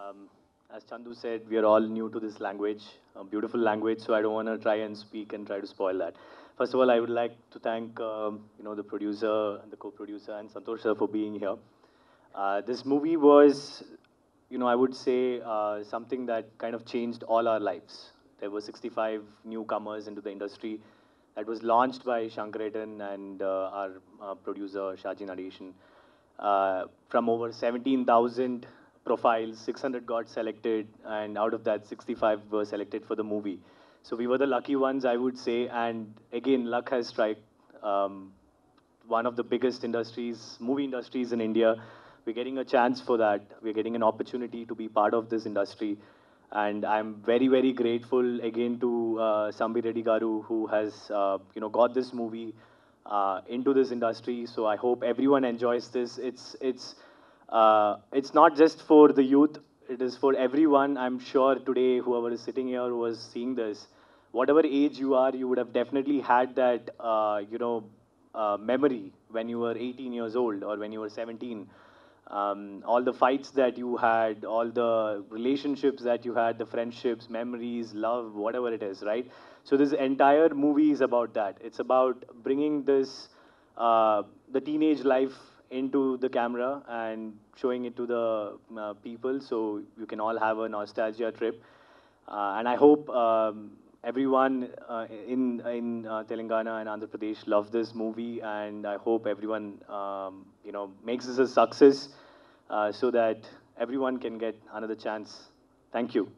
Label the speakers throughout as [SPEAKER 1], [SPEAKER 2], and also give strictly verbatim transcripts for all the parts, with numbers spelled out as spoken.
[SPEAKER 1] Um, as Chandu said, we are all new to this language, a beautiful language. So I don't want to try and speak and try to spoil that. First of all, I would like to thank um, you know the producer and the co-producer and Santosh sir for being here. Uh, this movie was, you know, I would say uh, something that kind of changed all our lives. There were sixty-five newcomers into the industry that was launched by Shankaretan and uh, our uh, producer Shaji Nadeshan. Uh, from over seventeen thousand profiles, six hundred got selected, and out of that, sixty-five were selected for the movie. So we were the lucky ones, I would say. And again, luck has struck. Um, one of the biggest industries, movie industries in India. We're getting a chance for that. We're getting an opportunity to be part of this industry. And I'm very, very grateful again to uh, Sambi Reddy Garu, who has, uh, you know, got this movie uh, into this industry. So I hope everyone enjoys this. It's, it's, uh, it's not just for the youth. It is for everyone. I'm sure today, whoever is sitting here who was seeing this, whatever age you are, you would have definitely had that, uh, you know, uh, memory when you were eighteen years old or when you were seventeen. Um, all the fights that you had, all the relationships that you had, the friendships, memories, love, whatever it is, right? So this entire movie is about that. It's about bringing this, uh, the teenage life into the camera and showing it to the uh, people so you can all have a nostalgia trip. Uh, and I hope um, everyone uh, in in uh, Telangana and Andhra Pradesh love this movie, and I hope everyone um, you know makes this a success uh, so that everyone can get another chance. Thank you.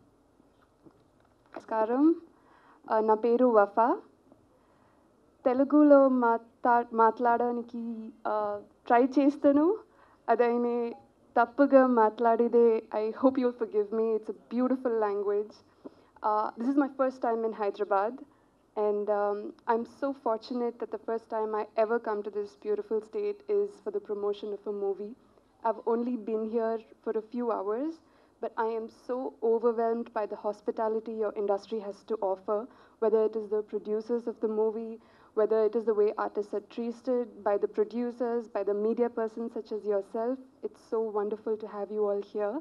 [SPEAKER 2] నమస్కారం ఆ, నా పేరు వఫా తెలుగులో మాట్లా మాట్లాడడానికి try చేస్తాను అదైనా తప్పుగా మాట్లాడితే I hope you forgive me it's a beautiful language this is my first time in Hyderabad and um, I'm so fortunate that the first time I ever come to this beautiful state is for the promotion of a movie. I've only been here for a few hours, but I am so overwhelmed by the hospitality your industry has to offer, whether it is the producers of the movie, whether it is the way artists are treated by the producers, by the media persons such as yourself. It's so wonderful to have you all here.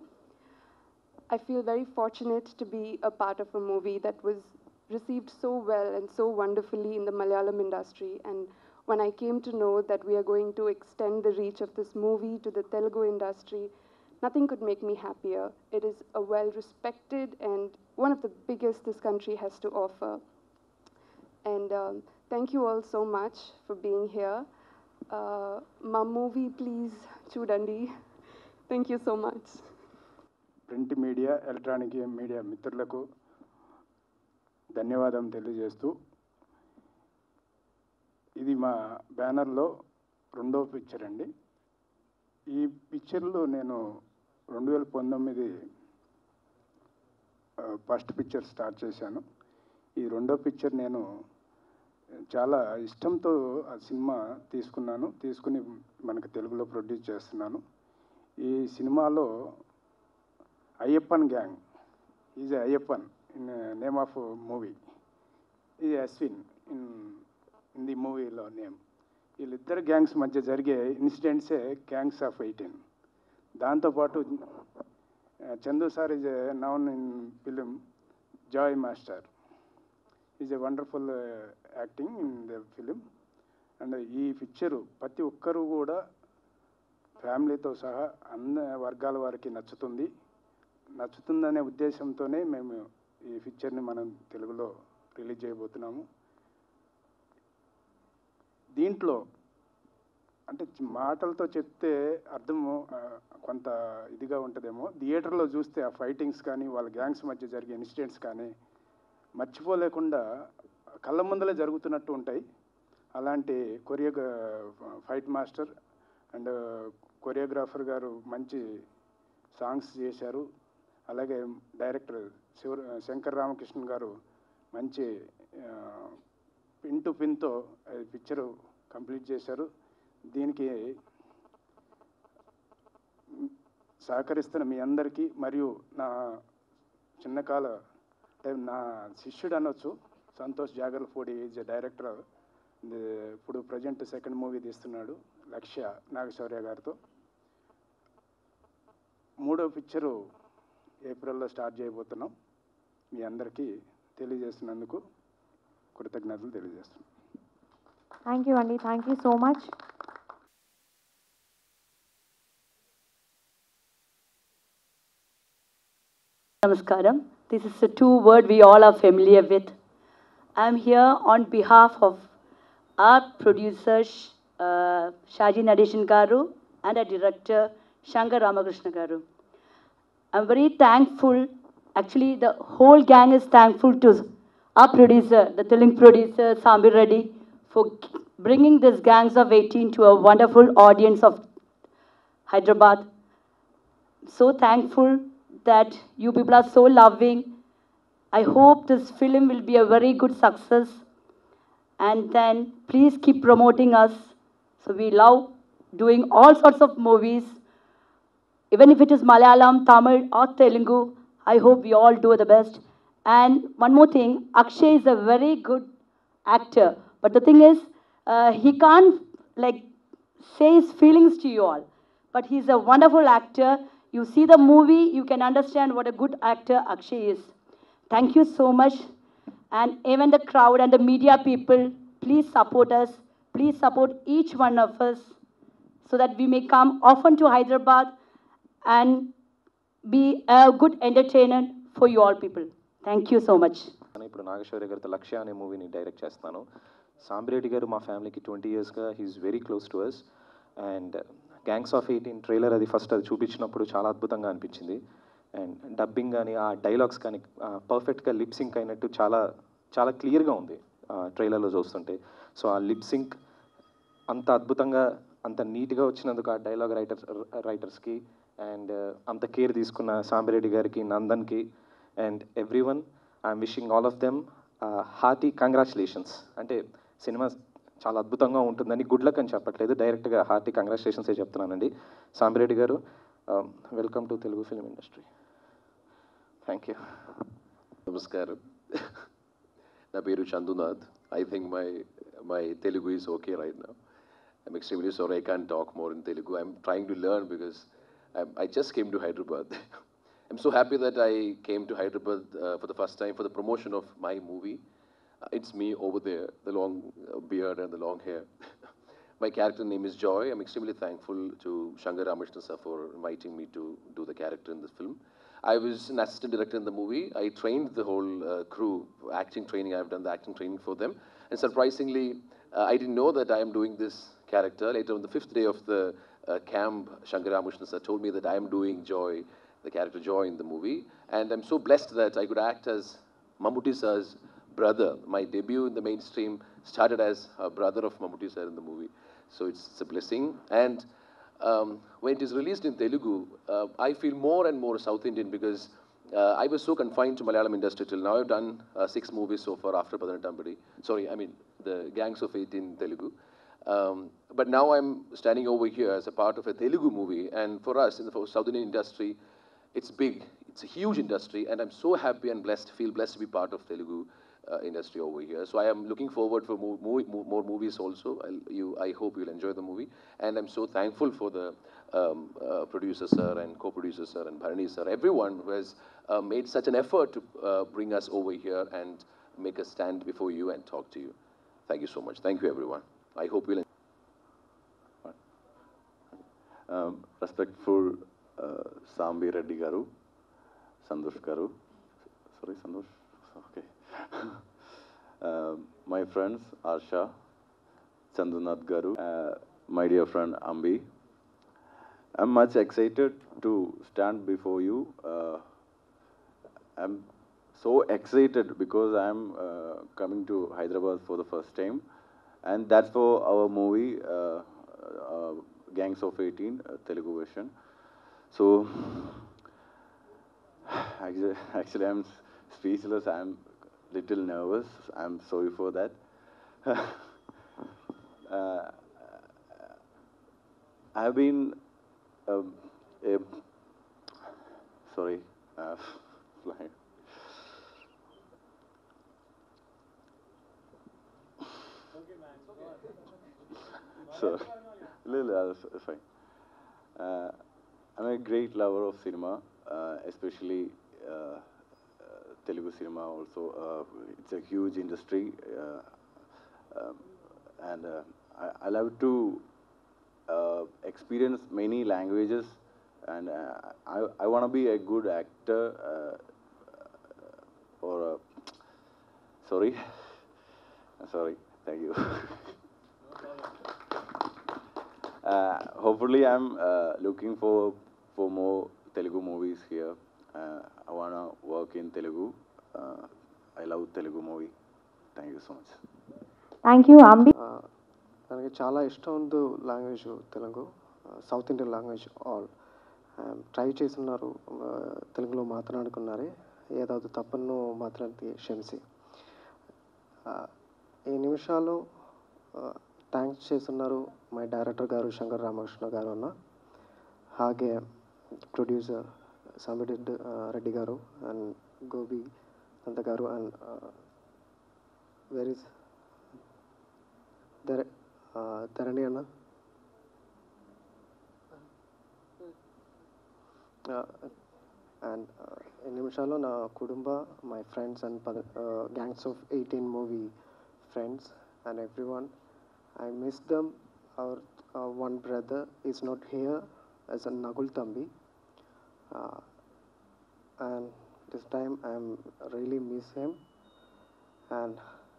[SPEAKER 2] I feel very fortunate to be a part of a movie that was received so well and so wonderfully in the Malayalam industry. And when I came to know that we are going to extend the reach of this movie to the Telugu industry, nothing could make me happier. It is a well-respected and one of the biggest this country has to offer. And um, thank you all so much for being here. Uh, my movie, please, Chudandi. Thank you so much.
[SPEAKER 3] Print media electronic media మిత్రులకు ధన్యవాదం తెలియజేస్తూ ఇది మా బ్యానర్లో రెండో picture అండి. ఈ పిక్చర్లో నేను రెండు వేల పంతొమ్మిది ఫస్ట్ పిక్చర్ స్టార్ట్ చేశాను. ఈ రెండో పిక్చర్ నేను చాలా ఇష్టంతో ఆ సినిమా తీసుకున్నాను, తీసుకుని మనకు తెలుగులో ప్రొడ్యూస్ చేస్తున్నాను. ఈ సినిమాలో Ayyappan gang is Ayyappan in name of movie, ఇది అశ్విన్ ఇన్ ఇన్ ది మూవీలో నేమ్. వీళ్ళిద్దరు గ్యాంగ్స్ మధ్య జరిగే ఇన్సిడెంట్సే గ్యాంగ్స్ ఆఫ్ ఎయిటీన్. దాంతోపాటు Chandu sir is a noun in film Joy master, is a wonderful acting in the film. And ఈ పిక్చరు ప్రతి ఒక్కరూ కూడా ఫ్యామిలీతో సహా అన్ని వర్గాల వారికి నచ్చుతుంది నచ్చుతుందనే ఉద్దేశంతోనే మేము ఈ పిక్చర్ని మనం తెలుగులో రిలీజ్ చేయబోతున్నాము. దీంట్లో అంటే మాటలతో చెప్తే అర్థము కొంత ఇదిగా ఉంటుందేమో, థియేటర్లో చూస్తే ఆ ఫైటింగ్స్ కానీ వాళ్ళ గ్యాంగ్స్ మధ్య జరిగే ఇన్సిడెంట్స్ కానీ మర్చిపోలేకుండా కళ్ళ ముందలే జరుగుతున్నట్టు ఉంటాయి. అలాంటి కొరియోగ్రా ఫైట్ మాస్టర్ అండ్ కొరియోగ్రాఫర్ గారు మంచి సాంగ్స్ చేశారు. అలాగే డైరెక్టర్ శివ శంకర్ రామకృష్ణ గారు మంచి పిన్ టు పిన్తో పిక్చరు కంప్లీట్ చేశారు. దీనికి సహకరిస్తున్న మీ అందరికీ మరియు నా చిన్నకాల అంటే నా శిష్యుడు అనొచ్చు సంతోష్ జాగర్లపూడి ఈజ్ డైరెక్టర్. ఇప్పుడు ప్రజెంట్ సెకండ్ మూవీ తీస్తున్నాడు లక్ష్య నాగశౌర్య గారితో. మూడో పిక్చరు ఏప్రిల్లో స్టార్ట్ చేయబోతున్నాం. మీ అందరికీ తెలియజేస్తున్నందుకు కృతజ్ఞతలు తెలియజేస్తున్నాం.
[SPEAKER 4] Thank you, Andy. Thank you so much.
[SPEAKER 5] Namaskaram. This is a two word we all are familiar with. I'm here on behalf of our producer, uh, Shaji Nadeshan Garu, and our director, Shankar Ramakrishna Garu. I'm very thankful, actually the whole gang is thankful to our producer, the Telugu producer, Sambir Reddy, for bringing this Gangs of eighteen to a wonderful audience of Hyderabad. So thankful that you people are so loving. I hope this film will be a very good success. And then please keep promoting us. So we love doing all sorts of movies. Even if it is Malayalam, Tamil or Telugu, I hope we all do the best. And one more thing, Akshay is a very good actor. But the thing is, uh, he can't like say his feelings to you all. But he's a wonderful actor. You see the movie, you can understand what a good actor Akshay is. Thank you so much. And even the crowd and the media people, please support us. Please support each one of us so that we may come often to Hyderabad and be a good entertainer for you all people. Thank you so much.
[SPEAKER 6] ఇప్పుడు నాగేశ్వరి గారితో లక్ష్య అనే మూవీని direct చేస్తాను. సాంబిరెడ్డి గారు మా ఫ్యామిలీకి twenty ఇయర్స్గా he's very close to us. And gangs of eighteen trailer అది ఫస్ట్ అది చూపించినప్పుడు చాలా అద్భుతంగా అనిపించింది. అండ్ డబ్బింగ్ కానీ ఆ డైలాగ్స్ కానీ పర్ఫెక్ట్గా లిప్ సింక్ అయినట్టు చాలా చాలా క్లియర్గా ఉంది ట్రైలర్లో చూస్తుంటే. సో ఆ లిప్ సింక్ అంత అద్భుతంగా అంత నీట్గా వచ్చినందుకు ఆ డైలాగ్ రైటర్ రైటర్స్కి అండ్ అంత కేర్ తీసుకున్న సాంబిరెడ్డి గారికి, నందన్కి and every one I'm wishing all of them hearty congratulations. అంటే సినిమా చాలా అద్భుతంగా ఉంటుందని గుడ్ లక్ అని చెప్పట్లేదు, డైరెక్ట్గా హార్టీ కంగ్రాచులేషన్సే చెప్తున్నానండి. Sambireddy garu, welcome to Telugu film industry. Thank you.
[SPEAKER 7] నమస్కారం. నా పేరు Chandunath. I think my my Telugu is okay right now. I'm extremely sorry I can't talk more in Telugu. I'm trying to learn because I'm, I just came to Hyderabad. I'm so happy that I came to Hyderabad uh, for the first time for the promotion of my movie. Uh, it's me over there, the long uh, beard and the long hair. My character name is Joy. I'm extremely thankful to Shankar Ramakrishna sir for inviting me to do the character in this film. I was an assistant director in the movie. I trained the whole uh, crew, acting training. I've done the acting training for them. And surprisingly, uh, I didn't know that I am doing this character. Later on the fifth day of the uh, camp, Shankar Ramakrishna sir told me that I am doing Joy, the character Joy in the movie. And I'm so blessed that I could act as Mammootty sir's brother. My debut in the mainstream started as a brother of Mammootty sir in the movie. So it's, it's a blessing. And um, when it is released in Telugu, uh, I feel more and more South Indian because uh, I was so confined to Malayalam industry till now. I've done uh, six movies so far after Padanatambadi. Sorry, I mean the Gangs of eighteen Telugu. Um, but now I'm standing over here as a part of a Telugu movie, and for us in the for South Indian industry, it's big. It's a huge industry, and I'm so happy and blessed, feel blessed to be part of Telugu uh, industry over here. So I am looking forward for more, more, more movies also. I'll, you, I hope you'll enjoy the movie, and I'm so thankful for the um, uh, producer sir and co-producer sir and Bharani sir, everyone who has uh, made such an effort to uh, bring us over here and make us stand before you and talk to you. Thank you so much. Thank you, everyone. I hope you'll.
[SPEAKER 8] Um, respectful uh, Sambi Reddy Garu, Santosh Garu, sorry Santosh, okay. uh, my friends Arsha, Chandunath Garu, uh, my dear friend Ambi. I'm much excited to stand before you. Uh, I'm so excited because I'm uh, coming to Hyderabad for the first time. And that's for our movie, uh, uh, Gangs of eighteen, uh, Telugu version. So, actually, actually, I'm speechless. I'm little nervous. I'm sorry for that. uh, I've been, um, a, sorry, uh, flying. So, little, uh, fine. Uh, I'm a great lover of cinema. uh, especially uh, uh, Telugu cinema also. Uh, it's a huge industry, uh, um, and uh, I, I love to uh, experience many languages, and uh, I, I want to be a good actor, uh, or uh, sorry, sorry, thank you. uh, hopefully, I'm uh, looking for for more Telugu movies here. Uh, I want to work in Telugu. Uh, I love Telugu movie. Thank you so much.
[SPEAKER 4] Thank you Ambi.
[SPEAKER 9] ನನಗೆ చాలా ఇష్టం ఉంది language Telugu, south Indian language all try చేస్తున్నారు, తెలుగులో మాట్లాడుకున్నారే ఏదాவது తప్పನ್ನು మాట్లాడితే క్షమిసి. ఈ నిమిషాలు thanks చేస్తున్నారు మై డైరెక్టర్ గారు శంకర్ రామకృష్ణ గారు అన్న, ಹಾಗೆ ప్రొడ్యూసర్ సాంబిరెడ్డి రెడ్డి గారు అండ్ గోపి అంత గారు అండ్ వెర్ ఇస్ ధర ధరణి అన్న, అండ్ ఈ నిమిషాల్లో నా కుటుంబ my friends and gangs of eighteen movie friends and every one, I miss them. Our one brother is not here as a Nagul Tambi, uh, and this time I am really miss him. And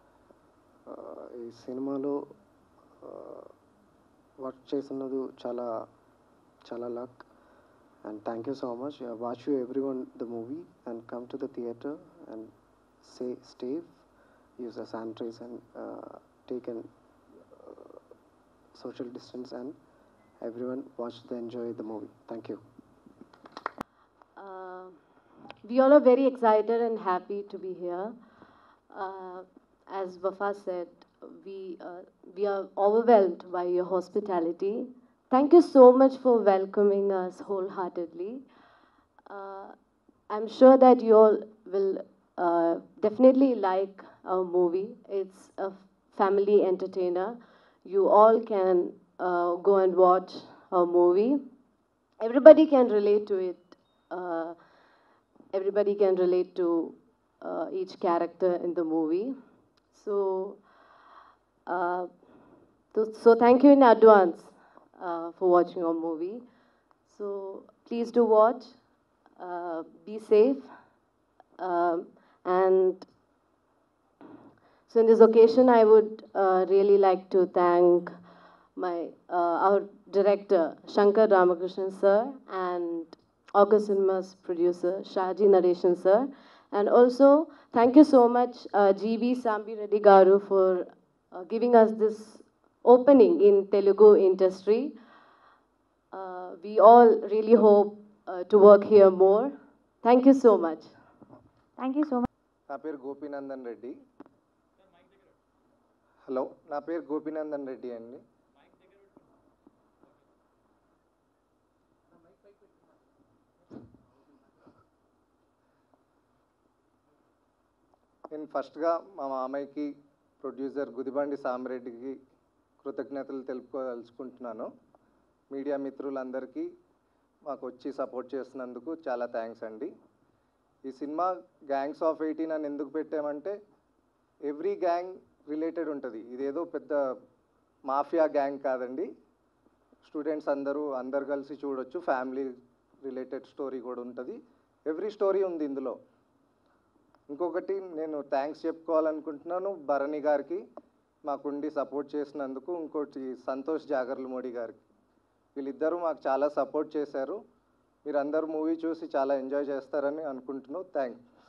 [SPEAKER 9] ఈ సినిమాలో work చేస్తున్నది చాలా చాలా luck, and thank you so much. Watch you every one the movie and come to the theatre and say safe, use a sanitise and take and social distance, and everyone watch the enjoy the movie. Thank you.
[SPEAKER 10] Uh, we all are very excited and happy to be here. Uh, as Wafa said, we uh, we are overwhelmed by your hospitality. Thank you so much for welcoming us wholeheartedly. Uh, I'm sure that you all will uh, definitely like our movie. It's a family entertainer. You all can uh, go and watch our movie. Everybody can relate to it. Uh, everybody can relate to uh, each character in the movie. So, uh, so, so thank you in advance uh, for watching our movie. So please do watch. Uh, be safe. Um, and so in this occasion, I would uh, really like to thank my uh, our director Shankar Ramakrishnan sir and August Cinemas producer Shaji Naresham sir, and also thank you so much uh, G B Sambi Reddy garu for uh, giving us this opening in Telugu industry. Uh, we all really hope uh, to work here more. Thank you so much.
[SPEAKER 4] Thank you so much.
[SPEAKER 9] నా పేరు గోపీనందన్ Reddy. Hello, నా పేరు గోపీనందన్ రెడ్డి అండి. నేను ఫస్ట్గా మా మామయ్యకి producer Gudibandi సామిరెడ్డికి కృతజ్ఞతలు తెలుపుకోదలుచుకుంటున్నాను. మీడియా మిత్రులందరికీ మాకు వచ్చి సపోర్ట్ చేస్తున్నందుకు చాలా థ్యాంక్స్ అండి. ఈ సినిమా గ్యాంగ్స్ ఆఫ్ ఎయిటీన్ అని ఎందుకు పెట్టామంటే ఎవ్రీ గ్యాంగ్ రిలేటెడ్ ఉంటుంది. ఇదేదో పెద్ద మాఫియా గ్యాంగ్ కాదండి. స్టూడెంట్స్ అందరూ అందరు కలిసి చూడొచ్చు. ఫ్యామిలీ రిలేటెడ్ స్టోరీ కూడా ఉంటుంది. ఎవ్రీ స్టోరీ ఉంది ఇందులో. ఇంకొకటి నేను థ్యాంక్స్ చెప్పుకోవాలనుకుంటున్నాను భరణి గారికి, మాకుండి సపోర్ట్ చేసినందుకు. ఇంకోటి సంతోష్ జాగర్లమూడి గారికి. వీళ్ళిద్దరూ మాకు చాలా సపోర్ట్ చేశారు. మీరందరూ మూవీ చూసి చాలా ఎంజాయ్ చేస్తారని అనుకుంటున్నాను. థ్యాంక్స్.